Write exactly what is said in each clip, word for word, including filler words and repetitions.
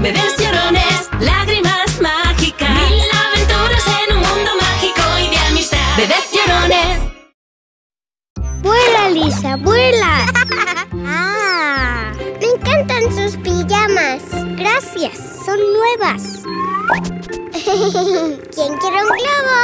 Bebés llorones, lágrimas mágicas, mil aventuras en un mundo mágico y de amistad. Bebés llorones. ¡Vuela, Lisa, vuela! ¡Ah! Me encantan sus pijamas. Gracias, son nuevas. ¿Quién quiere un globo?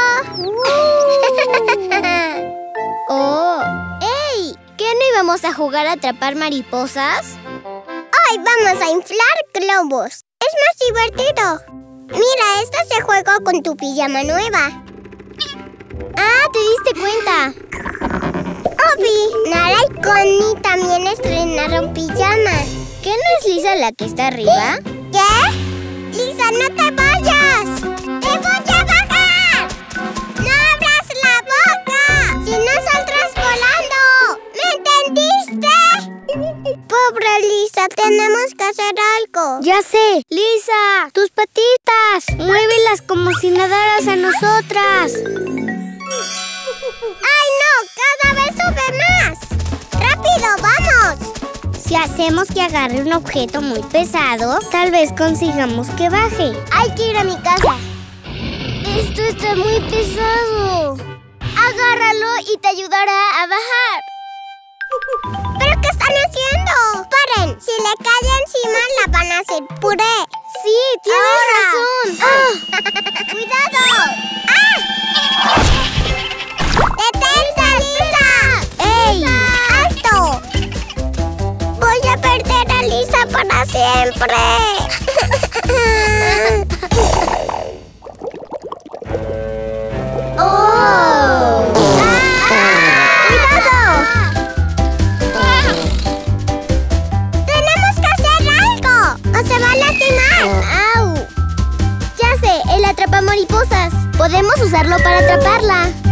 ¡Oh! ¡Ey! ¿Qué no íbamos a jugar a atrapar mariposas? Hoy vamos a inflar globos. Es más divertido. Mira, esta se juega con tu pijama nueva. Ah, ¿te diste cuenta? Obi, Nala y Connie también estrenaron pijama. ¿Qué no es Lisa la que está arriba? ¿Qué? ¡Lisa, no te vayas! ¡Te voy a bajar! ¡No abras la boca! ¡Si no saldrás volando! ¿Me entendiste? Pobre Lisa, tenemos que hacer algo. Ya sé. Lisa, tus patitas. Muévelas como si nadaras a nosotras. ¡Ay, no! ¡Cada vez sube más! ¡Rápido, vamos! Si hacemos que agarre un objeto muy pesado, tal vez consigamos que baje. Hay que ir a mi casa. Esto está muy pesado. Agárralo y te ayudará a bajar. ¿Pero qué están haciendo? ¡Paren! Si le cae encima, la van a hacer puré. Sí, tienes razón. ¡Ah! ¡Cuidado! ¡Ah! ¡Detente, Lisa! ¡Ey! ¡Alto! Voy a perder a Lisa para siempre. ¡Oh! ¡Ah! ¡Cuidado! ¡Tenemos que hacer algo! ¡O se va a lastimar! ¡Au! Ya sé, el atrapamariposas. Podemos usarlo para atraparla.